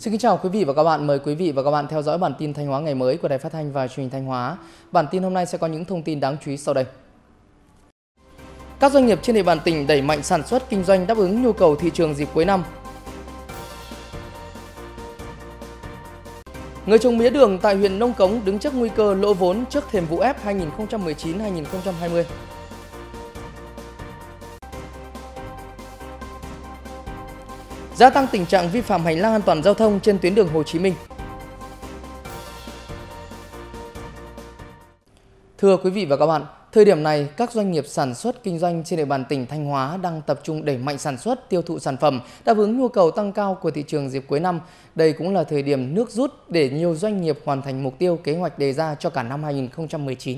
Xin kính chào quý vị và các bạn. Mời quý vị và các bạn theo dõi bản tin Thanh Hóa ngày mới của Đài Phát thanh và Truyền hình Thanh Hóa. Bản tin hôm nay sẽ có những thông tin đáng chú ý sau đây. Các doanh nghiệp trên địa bàn tỉnh đẩy mạnh sản xuất kinh doanh đáp ứng nhu cầu thị trường dịp cuối năm. Người trồng mía đường tại huyện Nông Cống đứng trước nguy cơ lỗ vốn trước thềm vụ ép 2019-2020. Gia tăng tình trạng vi phạm hành lang an toàn giao thông trên tuyến đường Hồ Chí Minh. Thưa quý vị và các bạn, thời điểm này, các doanh nghiệp sản xuất kinh doanh trên địa bàn tỉnh Thanh Hóa đang tập trung đẩy mạnh sản xuất, tiêu thụ sản phẩm, đáp ứng nhu cầu tăng cao của thị trường dịp cuối năm. Đây cũng là thời điểm nước rút để nhiều doanh nghiệp hoàn thành mục tiêu kế hoạch đề ra cho cả năm 2019.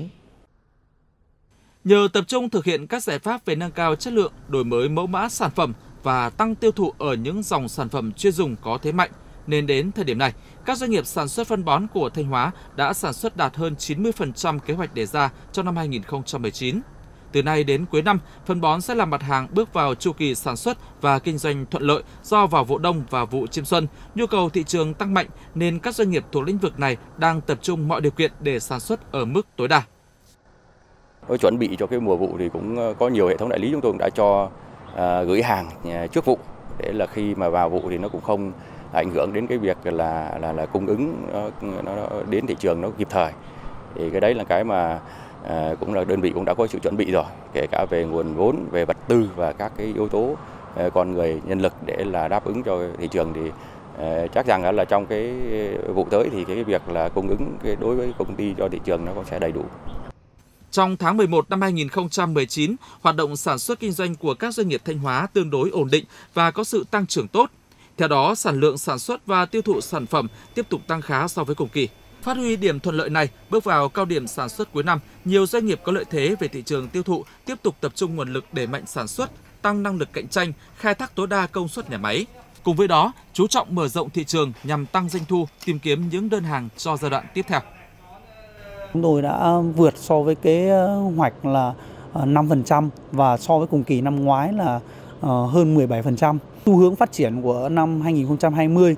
Nhờ tập trung thực hiện các giải pháp về nâng cao chất lượng, đổi mới mẫu mã sản phẩm và tăng tiêu thụ ở những dòng sản phẩm chuyên dùng có thế mạnh, nên đến thời điểm này, các doanh nghiệp sản xuất phân bón của Thanh Hóa đã sản xuất đạt hơn 90% kế hoạch đề ra cho năm 2019. Từ nay đến cuối năm, phân bón sẽ là mặt hàng bước vào chu kỳ sản xuất và kinh doanh thuận lợi do vào vụ đông và vụ chiêm xuân, nhu cầu thị trường tăng mạnh nên các doanh nghiệp thuộc lĩnh vực này đang tập trung mọi điều kiện để sản xuất ở mức tối đa. Chuẩn bị cho cái mùa vụ thì cũng có nhiều hệ thống đại lý chúng tôi cũng đã cho gửi hàng trước vụ để là khi mà vào vụ thì nó cũng không ảnh hưởng đến cái việc là cung ứng nó đến thị trường nó kịp thời. Thì cái đấy là cái mà cũng là đơn vị cũng đã có sự chuẩn bị rồi, kể cả về nguồn vốn, về vật tư và các cái yếu tố con người, nhân lực để là đáp ứng cho thị trường. Thì chắc rằng là trong cái vụ tới thì cái việc là cung ứng đối với công ty cho thị trường nó cũng sẽ đầy đủ. Trong tháng 11 năm 2019, hoạt động sản xuất kinh doanh của các doanh nghiệp Thanh Hóa tương đối ổn định và có sự tăng trưởng tốt. Theo đó, sản lượng sản xuất và tiêu thụ sản phẩm tiếp tục tăng khá so với cùng kỳ. Phát huy điểm thuận lợi này, bước vào cao điểm sản xuất cuối năm, nhiều doanh nghiệp có lợi thế về thị trường tiêu thụ tiếp tục tập trung nguồn lực đẩy mạnh sản xuất, tăng năng lực cạnh tranh, khai thác tối đa công suất nhà máy. Cùng với đó, chú trọng mở rộng thị trường nhằm tăng doanh thu, tìm kiếm những đơn hàng cho giai đoạn tiếp theo. Chúng tôi đã vượt so với kế hoạch là 5% và so với cùng kỳ năm ngoái là hơn 17%. Xu hướng phát triển của năm 2020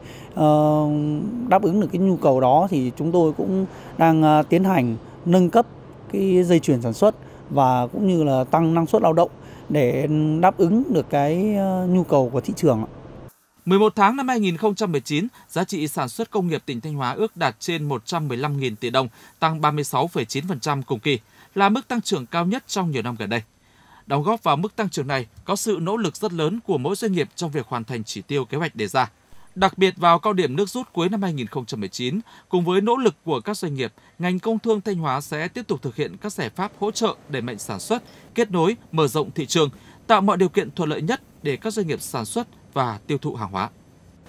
đáp ứng được cái nhu cầu đó thì chúng tôi cũng đang tiến hành nâng cấp cái dây chuyền sản xuất và cũng như là tăng năng suất lao động để đáp ứng được cái nhu cầu của thị trường. 11 tháng năm 2019, giá trị sản xuất công nghiệp tỉnh Thanh Hóa ước đạt trên 115.000 tỷ đồng, tăng 36,9% cùng kỳ, là mức tăng trưởng cao nhất trong nhiều năm gần đây. Đóng góp vào mức tăng trưởng này có sự nỗ lực rất lớn của mỗi doanh nghiệp trong việc hoàn thành chỉ tiêu kế hoạch đề ra. Đặc biệt vào cao điểm nước rút cuối năm 2019, cùng với nỗ lực của các doanh nghiệp, ngành công thương Thanh Hóa sẽ tiếp tục thực hiện các giải pháp hỗ trợ đẩy mạnh sản xuất, kết nối, mở rộng thị trường, tạo mọi điều kiện thuận lợi nhất để các doanh nghiệp sản xuất và tiêu thụ hàng hóa.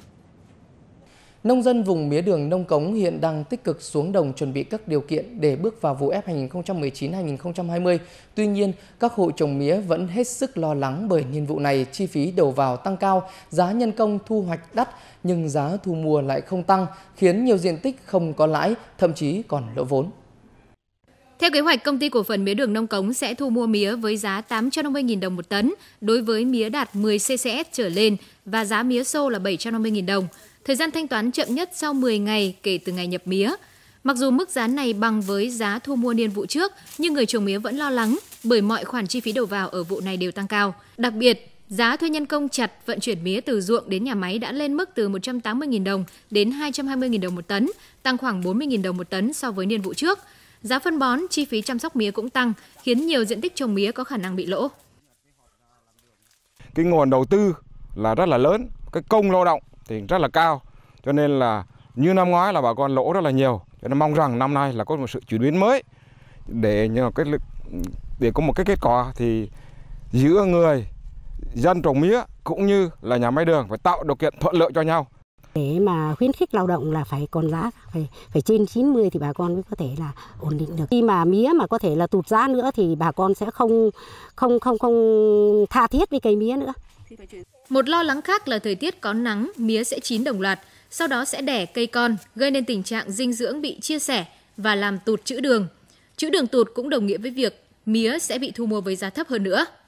Nông dân vùng mía đường Nông Cống hiện đang tích cực xuống đồng chuẩn bị các điều kiện để bước vào vụ ép 2019-2020. Tuy nhiên, các hộ trồng mía vẫn hết sức lo lắng bởi niên vụ này chi phí đầu vào tăng cao, giá nhân công thu hoạch đắt nhưng giá thu mua lại không tăng, khiến nhiều diện tích không có lãi, thậm chí còn lỗ vốn. Theo kế hoạch, Công ty Cổ phần Mía đường Nông Cống sẽ thu mua mía với giá 850.000 đồng một tấn đối với mía đạt 10 CCS trở lên và giá mía xô là 750.000 đồng. Thời gian thanh toán chậm nhất sau 10 ngày kể từ ngày nhập mía. Mặc dù mức giá này bằng với giá thu mua niên vụ trước, nhưng người trồng mía vẫn lo lắng bởi mọi khoản chi phí đầu vào ở vụ này đều tăng cao. Đặc biệt, giá thuê nhân công chặt vận chuyển mía từ ruộng đến nhà máy đã lên mức từ 180.000 đồng đến 220.000 đồng một tấn, tăng khoảng 40.000 đồng một tấn so với niên vụ trước. Giá phân bón, chi phí chăm sóc mía cũng tăng, khiến nhiều diện tích trồng mía có khả năng bị lỗ. Cái nguồn đầu tư là rất là lớn, cái công lao động thì rất là cao, cho nên là như năm ngoái là bà con lỗ rất là nhiều. Cho nên mong rằng năm nay là có một sự chuyển biến mới để có một cái kết quả thì giữa người dân trồng mía cũng như là nhà máy đường phải tạo điều kiện thuận lợi cho nhau. Để mà khuyến khích lao động là phải còn giá phải trên 90 thì bà con mới có thể là ổn định được. Khi mà mía mà có thể là tụt giá nữa thì bà con sẽ không tha thiết với cây mía nữa. Một lo lắng khác là thời tiết có nắng, mía sẽ chín đồng loạt, sau đó sẽ đẻ cây con, gây nên tình trạng dinh dưỡng bị chia sẻ và làm tụt trữ đường. Trữ đường tụt cũng đồng nghĩa với việc mía sẽ bị thu mua với giá thấp hơn nữa.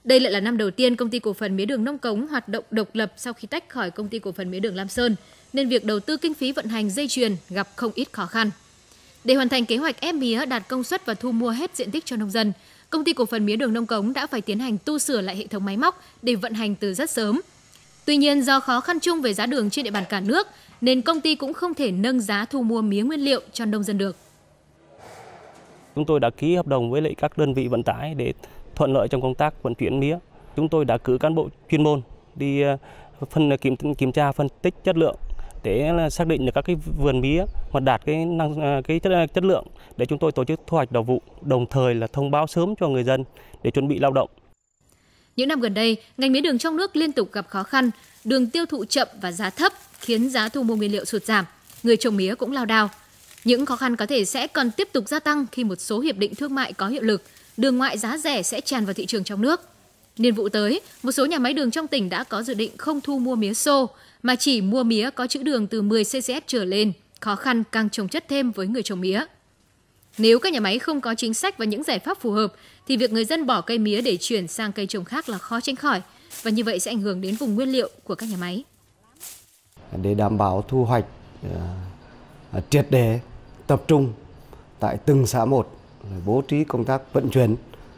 Đây lại là năm đầu tiên Công ty Cổ phần Mía đường Nông Cống hoạt động độc lập sau khi tách khỏi Công ty Cổ phần Mía đường Lam Sơn, nên việc đầu tư kinh phí vận hành dây chuyền gặp không ít khó khăn. Để hoàn thành kế hoạch ép mía đạt công suất và thu mua hết diện tích cho nông dân, Công ty Cổ phần Mía đường Nông Cống đã phải tiến hành tu sửa lại hệ thống máy móc để vận hành từ rất sớm. Tuy nhiên, do khó khăn chung về giá đường trên địa bàn cả nước, nên công ty cũng không thể nâng giá thu mua mía nguyên liệu cho nông dân được. Chúng tôi đã ký hợp đồng với lại các đơn vị vận tải để thuận lợi trong công tác vận chuyển mía. Chúng tôi đã cử cán bộ chuyên môn đi kiểm tra phân tích chất lượng để xác định được các cái vườn mía mà đạt cái chất lượng để chúng tôi tổ chức thu hoạch đầu vụ, đồng thời là thông báo sớm cho người dân để chuẩn bị lao động. Những năm gần đây, ngành mía đường trong nước liên tục gặp khó khăn, đường tiêu thụ chậm và giá thấp khiến giá thu mua nguyên liệu sụt giảm, người trồng mía cũng lao đao. Những khó khăn có thể sẽ còn tiếp tục gia tăng khi một số hiệp định thương mại có hiệu lực, đường ngoại giá rẻ sẽ tràn vào thị trường trong nước. Niên vụ tới, một số nhà máy đường trong tỉnh đã có dự định không thu mua mía xô, mà chỉ mua mía có trữ đường từ 10 ccs trở lên, khó khăn càng chồng chất thêm với người trồng mía. Nếu các nhà máy không có chính sách và những giải pháp phù hợp, thì việc người dân bỏ cây mía để chuyển sang cây trồng khác là khó tránh khỏi, và như vậy sẽ ảnh hưởng đến vùng nguyên liệu của các nhà máy. Để đảm bảo thu hoạch triệt để, tập trung tại từng xã một, bố trí công tác vận chuyển,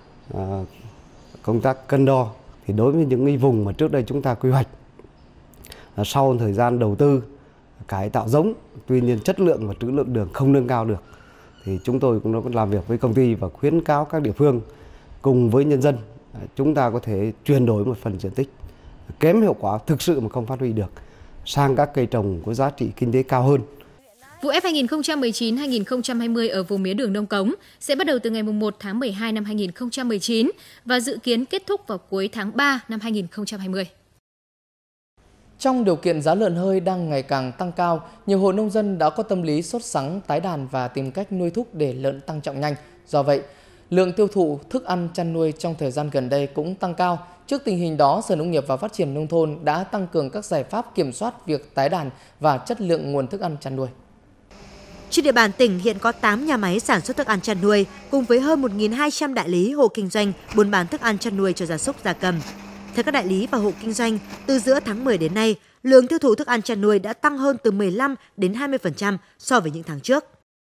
công tác cân đo, thì đối với những cái vùng mà trước đây chúng ta quy hoạch, sau thời gian đầu tư cải tạo giống, tuy nhiên chất lượng và trữ lượng đường không nâng cao được, thì chúng tôi cũng đã làm việc với công ty và khuyến cáo các địa phương cùng với nhân dân chúng ta có thể chuyển đổi một phần diện tích kém hiệu quả thực sự mà không phát huy được sang các cây trồng có giá trị kinh tế cao hơn. Vụ ép 2019-2020 ở vùng mía đường Nông Cống sẽ bắt đầu từ ngày 1 tháng 12 năm 2019 và dự kiến kết thúc vào cuối tháng 3 năm 2020. Trong điều kiện giá lợn hơi đang ngày càng tăng cao, nhiều hộ nông dân đã có tâm lý sốt sắng tái đàn và tìm cách nuôi thúc để lợn tăng trọng nhanh. Do vậy, lượng tiêu thụ thức ăn chăn nuôi trong thời gian gần đây cũng tăng cao. Trước tình hình đó, Sở Nông nghiệp và Phát triển Nông thôn đã tăng cường các giải pháp kiểm soát việc tái đàn và chất lượng nguồn thức ăn chăn nuôi. Trên địa bàn tỉnh hiện có 8 nhà máy sản xuất thức ăn chăn nuôi cùng với hơn 1.200 đại lý hộ kinh doanh buôn bán thức ăn chăn nuôi cho gia súc gia cầm. Theo các đại lý và hộ kinh doanh, từ giữa tháng 10 đến nay, lượng tiêu thụ thức ăn chăn nuôi đã tăng hơn từ 15 đến 20% so với những tháng trước.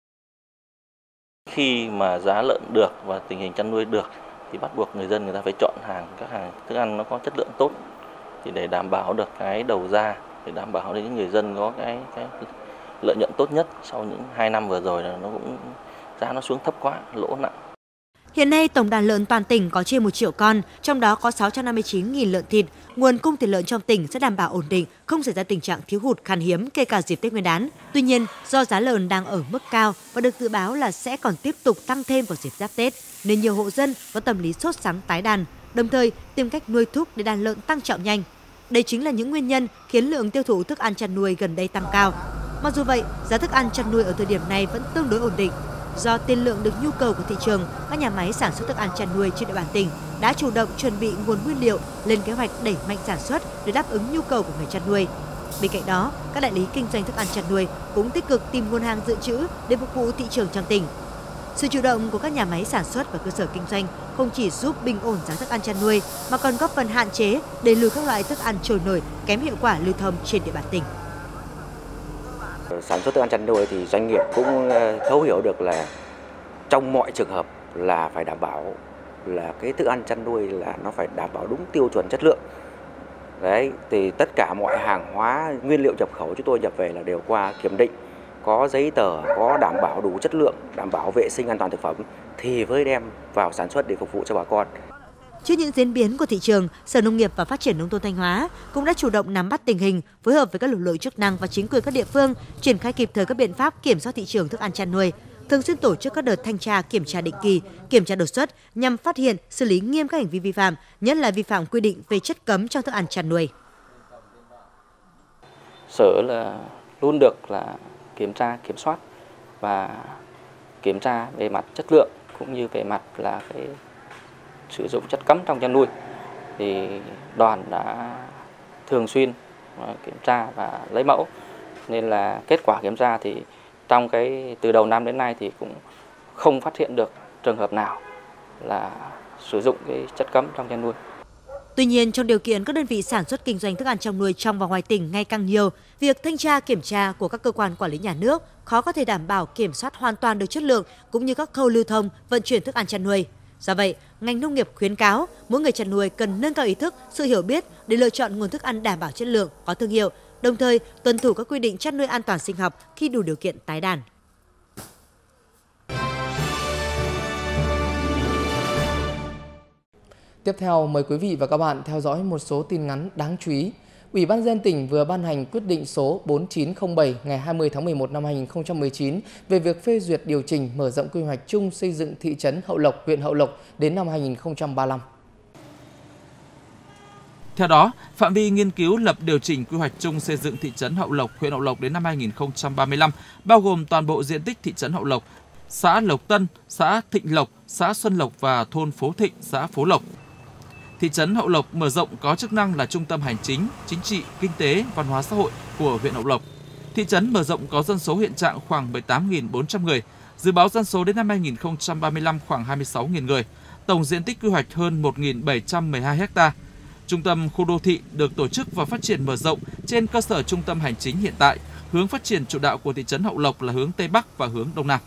Khi mà giá lợn được và tình hình chăn nuôi được thì bắt buộc người ta phải chọn các hàng thức ăn nó có chất lượng tốt thì để đảm bảo được cái đầu ra, để đảm bảo để những người dân có cái lợi nhuận tốt nhất. Sau những 2 năm vừa rồi là giá nó xuống thấp quá, lỗ nặng. Hiện nay tổng đàn lợn toàn tỉnh có trên 1 triệu con, trong đó có 659.000 lợn thịt. Nguồn cung thịt lợn trong tỉnh sẽ đảm bảo ổn định, không xảy ra tình trạng thiếu hụt khan hiếm kể cả dịp Tết Nguyên đán. Tuy nhiên, do giá lợn đang ở mức cao và được dự báo là sẽ còn tiếp tục tăng thêm vào dịp Giáp Tết, nên nhiều hộ dân có tâm lý sốt sắng tái đàn, đồng thời tìm cách nuôi thúc để đàn lợn tăng trọng nhanh. Đây chính là những nguyên nhân khiến lượng tiêu thụ thức ăn chăn nuôi gần đây tăng cao. Mặc dù vậy, giá thức ăn chăn nuôi ở thời điểm này vẫn tương đối ổn định. Do tiên lượng được nhu cầu của thị trường, các nhà máy sản xuất thức ăn chăn nuôi trên địa bàn tỉnh đã chủ động chuẩn bị nguồn nguyên liệu, lên kế hoạch đẩy mạnh sản xuất để đáp ứng nhu cầu của người chăn nuôi. Bên cạnh đó, các đại lý kinh doanh thức ăn chăn nuôi cũng tích cực tìm nguồn hàng dự trữ để phục vụ thị trường trong tỉnh. Sự chủ động của các nhà máy sản xuất và cơ sở kinh doanh không chỉ giúp bình ổn giá thức ăn chăn nuôi mà còn góp phần hạn chế đẩy lùi các loại thức ăn trôi nổi kém hiệu quả lưu thông trên địa bàn tỉnh. Sản xuất thức ăn chăn nuôi thì doanh nghiệp cũng thấu hiểu được là trong mọi trường hợp là phải đảm bảo là cái thức ăn chăn nuôi là nó phải đảm bảo đúng tiêu chuẩn chất lượng. Đấy, thì tất cả mọi hàng hóa nguyên liệu nhập khẩu chúng tôi nhập về là đều qua kiểm định, có giấy tờ, có đảm bảo đủ chất lượng, đảm bảo vệ sinh an toàn thực phẩm thì mới đem vào sản xuất để phục vụ cho bà con. Trước những diễn biến của thị trường, Sở Nông nghiệp và Phát triển Nông thôn Thanh Hóa cũng đã chủ động nắm bắt tình hình, phối hợp với các lực lượng chức năng và chính quyền các địa phương, triển khai kịp thời các biện pháp kiểm soát thị trường thức ăn chăn nuôi, thường xuyên tổ chức các đợt thanh tra, kiểm tra định kỳ, kiểm tra đột xuất nhằm phát hiện, xử lý nghiêm các hành vi vi phạm, nhất là vi phạm quy định về chất cấm trong thức ăn chăn nuôi. Sở là luôn được là kiểm tra, kiểm soát và kiểm tra về mặt chất lượng cũng như về mặt là cái sử dụng chất cấm trong chăn nuôi, thì đoàn đã thường xuyên kiểm tra và lấy mẫu, nên là kết quả kiểm tra thì trong từ đầu năm đến nay thì cũng không phát hiện được trường hợp nào là sử dụng cái chất cấm trong chăn nuôi. Tuy nhiên, trong điều kiện các đơn vị sản xuất kinh doanh thức ăn chăn nuôi trong và ngoài tỉnh ngày càng nhiều, việc thanh tra kiểm tra của các cơ quan quản lý nhà nước khó có thể đảm bảo kiểm soát hoàn toàn được chất lượng cũng như các khâu lưu thông, vận chuyển thức ăn chăn nuôi. Do vậy, ngành nông nghiệp khuyến cáo mỗi người chăn nuôi cần nâng cao ý thức, sự hiểu biết để lựa chọn nguồn thức ăn đảm bảo chất lượng, có thương hiệu, đồng thời tuân thủ các quy định chăn nuôi an toàn sinh học khi đủ điều kiện tái đàn. Tiếp theo, mời quý vị và các bạn theo dõi một số tin ngắn đáng chú ý. Ủy ban nhân dân tỉnh vừa ban hành quyết định số 4907 ngày 20 tháng 11 năm 2019 về việc phê duyệt điều chỉnh mở rộng quy hoạch chung xây dựng thị trấn Hậu Lộc, huyện Hậu Lộc đến năm 2035. Theo đó, phạm vi nghiên cứu lập điều chỉnh quy hoạch chung xây dựng thị trấn Hậu Lộc, huyện Hậu Lộc đến năm 2035 bao gồm toàn bộ diện tích thị trấn Hậu Lộc, xã Lộc Tân, xã Thịnh Lộc, xã Xuân Lộc và thôn Phố Thịnh, xã Phố Lộc. Thị trấn Hậu Lộc mở rộng có chức năng là trung tâm hành chính, chính trị, kinh tế, văn hóa xã hội của huyện Hậu Lộc. Thị trấn mở rộng có dân số hiện trạng khoảng 18.400 người, dự báo dân số đến năm 2035 khoảng 26.000 người, tổng diện tích quy hoạch hơn 1.712 ha. Trung tâm khu đô thị được tổ chức và phát triển mở rộng trên cơ sở trung tâm hành chính hiện tại. Hướng phát triển chủ đạo của thị trấn Hậu Lộc là hướng Tây Bắc và hướng Đông Nam.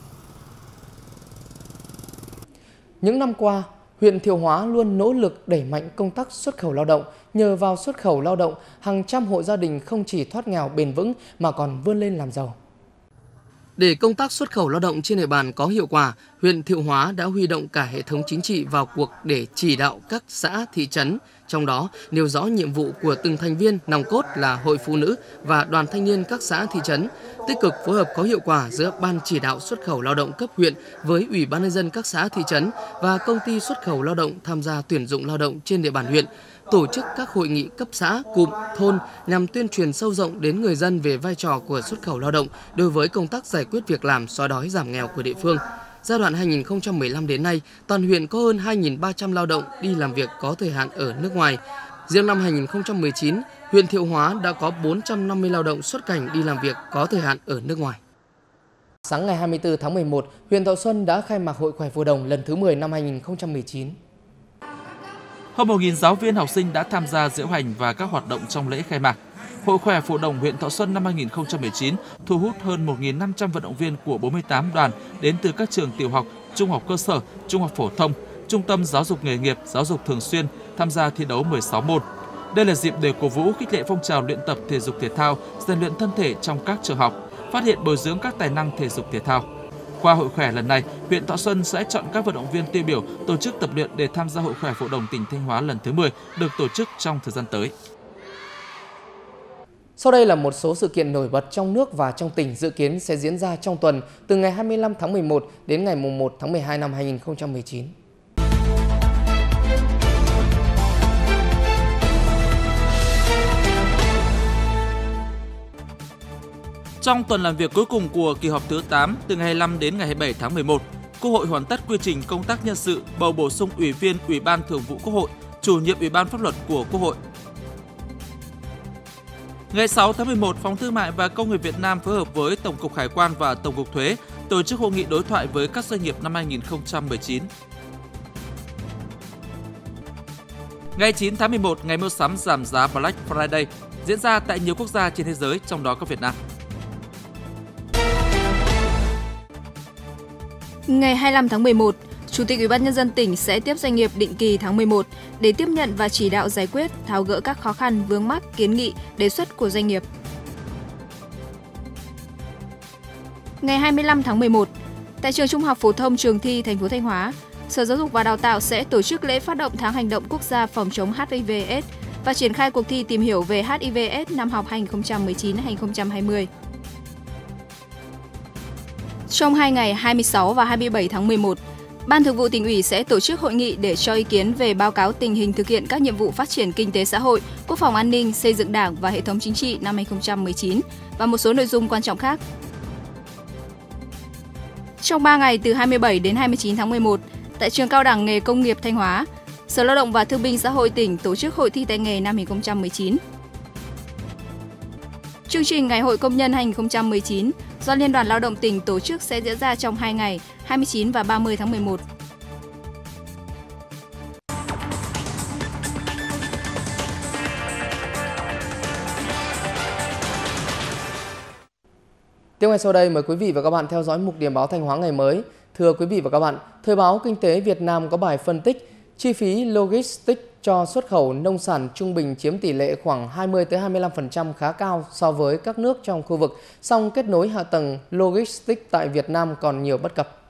Những năm qua, huyện Thiệu Hóa luôn nỗ lực đẩy mạnh công tác xuất khẩu lao động. Nhờ vào xuất khẩu lao động, hàng trăm hộ gia đình không chỉ thoát nghèo bền vững mà còn vươn lên làm giàu. Để công tác xuất khẩu lao động trên địa bàn có hiệu quả, huyện Thiệu Hóa đã huy động cả hệ thống chính trị vào cuộc để chỉ đạo các xã, thị trấn, trong đó nêu rõ nhiệm vụ của từng thành viên nòng cốt là hội phụ nữ và đoàn thanh niên các xã, thị trấn, tích cực phối hợp có hiệu quả giữa Ban chỉ đạo xuất khẩu lao động cấp huyện với Ủy ban nhân dân các xã, thị trấn và công ty xuất khẩu lao động tham gia tuyển dụng lao động trên địa bàn huyện, tổ chức các hội nghị cấp xã, cụm, thôn nhằm tuyên truyền sâu rộng đến người dân về vai trò của xuất khẩu lao động đối với công tác giải quyết việc làm, xóa đói giảm nghèo của địa phương. Giai đoạn 2015 đến nay, toàn huyện có hơn 2.300 lao động đi làm việc có thời hạn ở nước ngoài. Riêng năm 2019, huyện Thiệu Hóa đã có 450 lao động xuất cảnh đi làm việc có thời hạn ở nước ngoài. Sáng ngày 24 tháng 11, huyện Thọ Xuân đã khai mạc Hội khỏe phù đồng lần thứ 10 năm 2019. Hơn 1.000 giáo viên học sinh đã tham gia diễu hành và các hoạt động trong lễ khai mạc. Hội khỏe phù đồng huyện Thọ Xuân năm 2019 thu hút hơn 1.500 vận động viên của 48 đoàn đến từ các trường tiểu học, trung học cơ sở, trung học phổ thông, trung tâm giáo dục nghề nghiệp, giáo dục thường xuyên tham gia thi đấu 16 môn. Đây là dịp để cổ vũ khích lệ phong trào luyện tập thể dục thể thao, rèn luyện thân thể trong các trường học, phát hiện bồi dưỡng các tài năng thể dục thể thao. Qua hội khỏe lần này, huyện Thọ Xuân sẽ chọn các vận động viên tiêu biểu tổ chức tập luyện để tham gia Hội khỏe phù đồng tỉnh Thanh Hóa lần thứ 10 được tổ chức trong thời gian tới. Sau đây là một số sự kiện nổi bật trong nước và trong tỉnh dự kiến sẽ diễn ra trong tuần từ ngày 25 tháng 11 đến ngày 1 tháng 12 năm 2019. Trong tuần làm việc cuối cùng của kỳ họp thứ 8 từ ngày 25 đến ngày 27 tháng 11, Quốc hội hoàn tất quy trình công tác nhân sự bầu bổ sung Ủy viên Ủy ban Thường vụ Quốc hội, Chủ nhiệm Ủy ban Pháp luật của Quốc hội. Ngày 6 tháng 11, Phòng Thương mại và Công nghiệp Việt Nam phối hợp với Tổng cục Hải quan và Tổng cục Thuế tổ chức hội nghị đối thoại với các doanh nghiệp năm 2019. Ngày 9 tháng 11, ngày mua sắm giảm giá Black Friday diễn ra tại nhiều quốc gia trên thế giới, trong đó có Việt Nam. Ngày 25 tháng 11, Chủ tịch Ủy ban nhân dân tỉnh sẽ tiếp doanh nghiệp định kỳ tháng 11 để tiếp nhận và chỉ đạo giải quyết, tháo gỡ các khó khăn, vướng mắc, kiến nghị, đề xuất của doanh nghiệp. Ngày 25 tháng 11, tại trường Trung học phổ thông Trường Thi, thành phố Thanh Hóa, Sở Giáo dục và Đào tạo sẽ tổ chức lễ phát động tháng hành động quốc gia phòng chống HIV/AIDS và triển khai cuộc thi tìm hiểu về HIV/AIDS năm học 2019-2020. Trong 2 ngày 26 và 27 tháng 11, Ban Thường vụ Tỉnh ủy sẽ tổ chức hội nghị để cho ý kiến về báo cáo tình hình thực hiện các nhiệm vụ phát triển kinh tế xã hội, quốc phòng an ninh, xây dựng Đảng và hệ thống chính trị năm 2019 và một số nội dung quan trọng khác. Trong 3 ngày từ 27 đến 29 tháng 11, tại Trường Cao đẳng Nghề Công nghiệp Thanh Hóa, Sở Lao động và Thương binh Xã hội tỉnh tổ chức hội thi tay nghề năm 2019. Chương trình Ngày hội Công nhân 2019 do Liên đoàn Lao động tỉnh tổ chức sẽ diễn ra trong 2 ngày 29 và 30 tháng 11. Tiếp ngay sau đây mời quý vị và các bạn theo dõi mục điểm báo Thanh Hóa ngày mới. Thưa quý vị và các bạn, Thời báo Kinh tế Việt Nam có bài phân tích chi phí logistics cho xuất khẩu nông sản trung bình chiếm tỷ lệ khoảng 20-25% khá cao so với các nước trong khu vực, song kết nối hạ tầng logistics tại Việt Nam còn nhiều bất cập.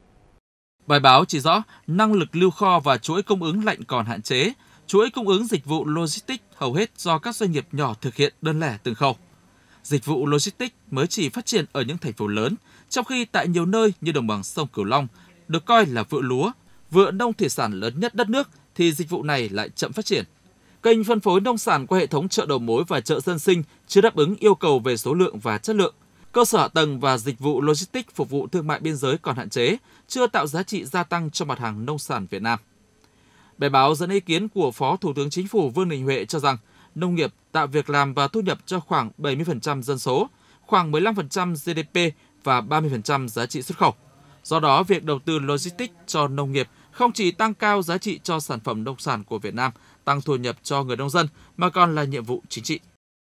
Bài báo chỉ rõ năng lực lưu kho và chuỗi cung ứng lạnh còn hạn chế, chuỗi cung ứng dịch vụ logistics hầu hết do các doanh nghiệp nhỏ thực hiện đơn lẻ từng khâu. Dịch vụ logistics mới chỉ phát triển ở những thành phố lớn, trong khi tại nhiều nơi như đồng bằng sông Cửu Long được coi là vựa lúa, vựa nông thủy sản lớn nhất đất nước thì dịch vụ này lại chậm phát triển. Kênh phân phối nông sản qua hệ thống chợ đầu mối và chợ dân sinh chưa đáp ứng yêu cầu về số lượng và chất lượng. Cơ sở hạ tầng và dịch vụ logistics phục vụ thương mại biên giới còn hạn chế, chưa tạo giá trị gia tăng cho mặt hàng nông sản Việt Nam. Bài báo dẫn ý kiến của Phó Thủ tướng Chính phủ Vương Đình Huệ cho rằng nông nghiệp tạo việc làm và thu nhập cho khoảng 70% dân số, khoảng 15% GDP và 30% giá trị xuất khẩu. Do đó, việc đầu tư logistics cho nông nghiệp không chỉ tăng cao giá trị cho sản phẩm nông sản của Việt Nam, tăng thu nhập cho người nông dân, mà còn là nhiệm vụ chính trị.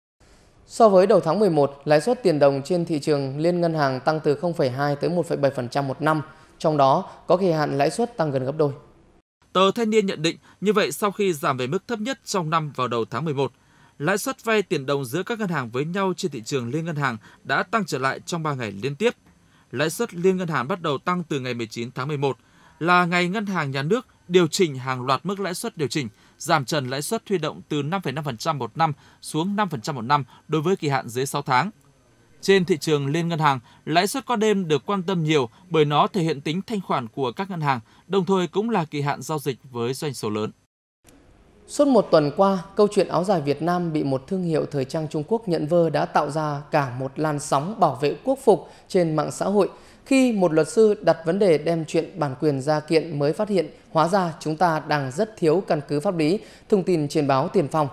So với đầu tháng 11, lãi suất tiền đồng trên thị trường liên ngân hàng tăng từ 0,2 tới 1,7% một năm, trong đó có kỳ hạn lãi suất tăng gần gấp đôi. Tờ Thanh niên nhận định, như vậy sau khi giảm về mức thấp nhất trong năm vào đầu tháng 11, lãi suất vay tiền đồng giữa các ngân hàng với nhau trên thị trường liên ngân hàng đã tăng trở lại trong 3 ngày liên tiếp. Lãi suất liên ngân hàng bắt đầu tăng từ ngày 19 tháng 11, là ngày Ngân hàng Nhà nước điều chỉnh hàng loạt mức lãi suất điều chỉnh, giảm trần lãi suất huy động từ 5,5% một năm xuống 5% một năm đối với kỳ hạn dưới 6 tháng. Trên thị trường liên ngân hàng, lãi suất qua đêm được quan tâm nhiều bởi nó thể hiện tính thanh khoản của các ngân hàng, đồng thời cũng là kỳ hạn giao dịch với doanh số lớn. Suốt một tuần qua, câu chuyện áo dài Việt Nam bị một thương hiệu thời trang Trung Quốc nhận vơ đã tạo ra cả một làn sóng bảo vệ quốc phục trên mạng xã hội. Khi một luật sư đặt vấn đề đem chuyện bản quyền ra kiện mới phát hiện hóa ra chúng ta đang rất thiếu căn cứ pháp lý, thông tin trên báo Tiền Phong.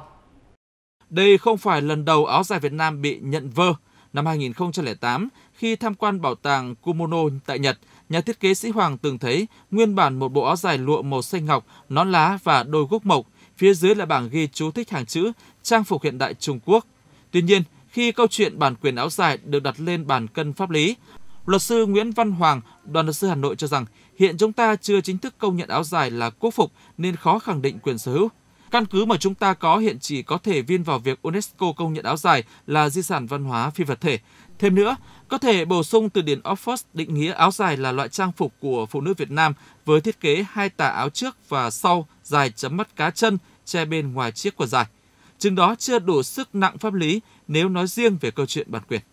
Đây không phải lần đầu áo dài Việt Nam bị nhận vơ. Năm 2008, khi tham quan bảo tàng Kumono tại Nhật, nhà thiết kế Sĩ Hoàng từng thấy nguyên bản một bộ áo dài lụa màu xanh ngọc, nón lá và đôi guốc mộc. Phía dưới là bảng ghi chú thích hàng chữ trang phục hiện đại Trung Quốc. Tuy nhiên, khi câu chuyện bản quyền áo dài được đặt lên bàn cân pháp lý, luật sư Nguyễn Văn Hoàng, đoàn luật sư Hà Nội cho rằng hiện chúng ta chưa chính thức công nhận áo dài là quốc phục nên khó khẳng định quyền sở hữu. Căn cứ mà chúng ta có hiện chỉ có thể vin vào việc UNESCO công nhận áo dài là di sản văn hóa phi vật thể. Thêm nữa, có thể bổ sung từ điển Oxford định nghĩa áo dài là loại trang phục của phụ nữ Việt Nam với thiết kế hai tà áo trước và sau dài chấm mắt cá chân che bên ngoài chiếc quần dài. Chừng đó chưa đủ sức nặng pháp lý nếu nói riêng về câu chuyện bản quyền.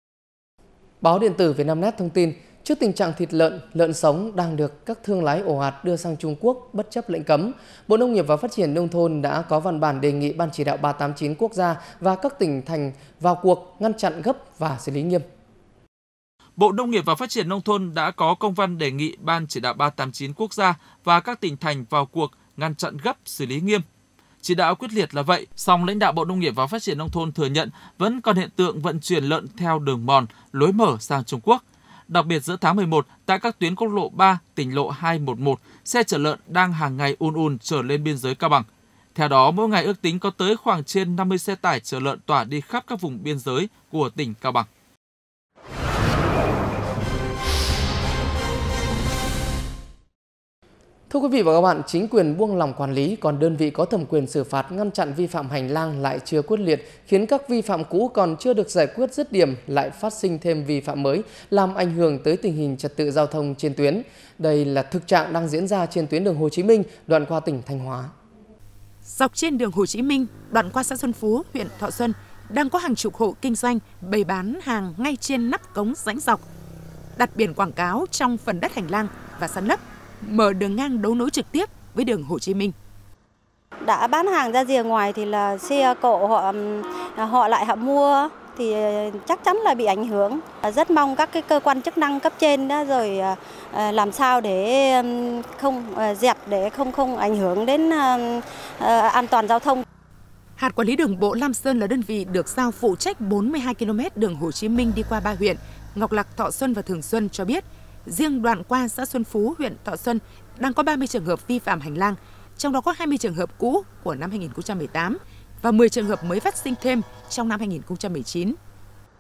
Báo điện tử Vietnamnet thông tin, trước tình trạng thịt lợn, lợn sống đang được các thương lái ồ ạt đưa sang Trung Quốc bất chấp lệnh cấm, Bộ Nông nghiệp và Phát triển Nông thôn đã có văn bản đề nghị Ban chỉ đạo 389 quốc gia và các tỉnh thành vào cuộc ngăn chặn gấp và xử lý nghiêm. Bộ Nông nghiệp và Phát triển Nông thôn đã có công văn đề nghị Ban chỉ đạo 389 quốc gia và các tỉnh thành vào cuộc ngăn chặn gấp, xử lý nghiêm. Chỉ đạo quyết liệt là vậy, song lãnh đạo Bộ Nông nghiệp và Phát triển Nông thôn thừa nhận vẫn còn hiện tượng vận chuyển lợn theo đường mòn, lối mở sang Trung Quốc. Đặc biệt giữa tháng 11, tại các tuyến quốc lộ 3, tỉnh lộ 211, xe chở lợn đang hàng ngày ùn trở lên biên giới Cao Bằng. Theo đó, mỗi ngày ước tính có tới khoảng trên 50 xe tải chở lợn tỏa đi khắp các vùng biên giới của tỉnh Cao Bằng. Thưa quý vị và các bạn, chính quyền buông lỏng quản lý, còn đơn vị có thẩm quyền xử phạt ngăn chặn vi phạm hành lang lại chưa quyết liệt, khiến các vi phạm cũ còn chưa được giải quyết dứt điểm lại phát sinh thêm vi phạm mới, làm ảnh hưởng tới tình hình trật tự giao thông trên tuyến. Đây là thực trạng đang diễn ra trên tuyến đường Hồ Chí Minh, đoạn qua tỉnh Thanh Hóa. Dọc trên đường Hồ Chí Minh, đoạn qua xã Xuân Phú, huyện Thọ Xuân, đang có hàng chục hộ kinh doanh bày bán hàng ngay trên nắp cống rãnh dọc, đặt biển quảng cáo trong phần đất hành lang và san lấp, mở đường ngang đấu nối trực tiếp với đường Hồ Chí Minh. Đã bán hàng ra rìa ngoài thì là xe cộ họ lại mua thì chắc chắn là bị ảnh hưởng. Rất mong các cái cơ quan chức năng cấp trên đó rồi làm sao để không dẹp, để không ảnh hưởng đến an toàn giao thông. Hạt quản lý đường bộ Lam Sơn là đơn vị được giao phụ trách 42 km đường Hồ Chí Minh đi qua 3 huyện Ngọc Lặc, Thọ Xuân và Thường Xuân cho biết, riêng đoạn qua xã Xuân Phú, huyện Thọ Xuân đang có 30 trường hợp vi phạm hành lang, trong đó có 20 trường hợp cũ của năm 2018 và 10 trường hợp mới phát sinh thêm trong năm 2019.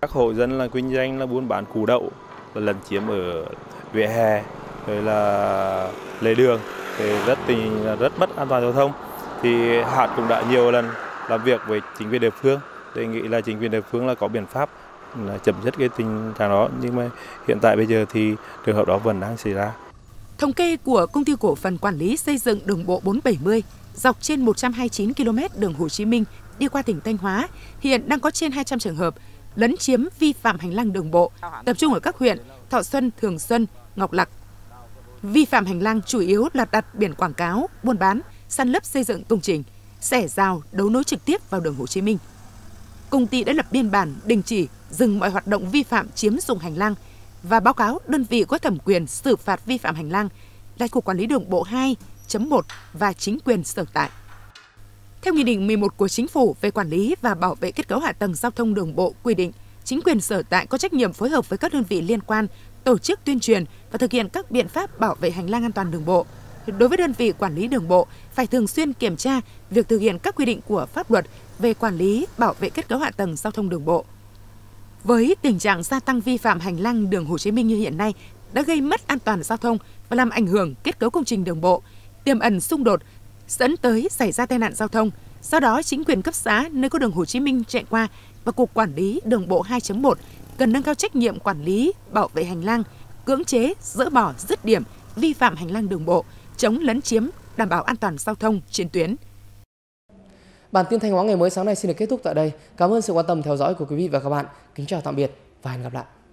Các hộ dân là kinh doanh là buôn bán củ đậu và lấn chiếm ở vỉa hè, rồi là lề đường, thì rất mất an toàn giao thông. Thì hạt cũng đã nhiều lần làm việc với chính quyền địa phương, đề nghị là chính quyền địa phương là có biện pháp là chấm dứt cái tình trạng đó, nhưng mà hiện tại bây giờ thì trường hợp đó vẫn đang xảy ra. Thống kê của Công ty Cổ phần Quản lý Xây dựng Đường bộ 470 dọc trên 129 km đường Hồ Chí Minh đi qua tỉnh Thanh Hóa hiện đang có trên 200 trường hợp lấn chiếm vi phạm hành lang đường bộ, tập trung ở các huyện Thọ Xuân, Thường Xuân, Ngọc Lặc. Vi phạm hành lang chủ yếu là đặt biển quảng cáo, buôn bán, san lấp xây dựng công trình, xẻ rào, đấu nối trực tiếp vào đường Hồ Chí Minh. Công ty đã lập biên bản đình chỉ, dừng mọi hoạt động vi phạm chiếm dụng hành lang và báo cáo đơn vị có thẩm quyền xử phạt vi phạm hành lang là Cục Quản lý Đường bộ 2.1 và chính quyền sở tại. Theo Nghị định 11 của Chính phủ về quản lý và bảo vệ kết cấu hạ tầng giao thông đường bộ quy định, chính quyền sở tại có trách nhiệm phối hợp với các đơn vị liên quan tổ chức tuyên truyền và thực hiện các biện pháp bảo vệ hành lang an toàn đường bộ. Đối với đơn vị quản lý đường bộ, phải thường xuyên kiểm tra việc thực hiện các quy định của pháp luật về quản lý, bảo vệ kết cấu hạ tầng giao thông đường bộ. Với tình trạng gia tăng vi phạm hành lang đường Hồ Chí Minh như hiện nay đã gây mất an toàn giao thông và làm ảnh hưởng kết cấu công trình đường bộ, tiềm ẩn xung đột, dẫn tới xảy ra tai nạn giao thông. Do đó, chính quyền cấp xã nơi có đường Hồ Chí Minh chạy qua và Cục Quản lý Đường bộ 2.1 cần nâng cao trách nhiệm quản lý, bảo vệ hành lang, cưỡng chế, dỡ bỏ dứt điểm vi phạm hành lang đường bộ, chống lấn chiếm, đảm bảo an toàn giao thông trên tuyến. Bản tin Thanh Hóa ngày mới sáng nay xin được kết thúc tại đây. Cảm ơn sự quan tâm theo dõi của quý vị và các bạn. Kính chào tạm biệt và hẹn gặp lại.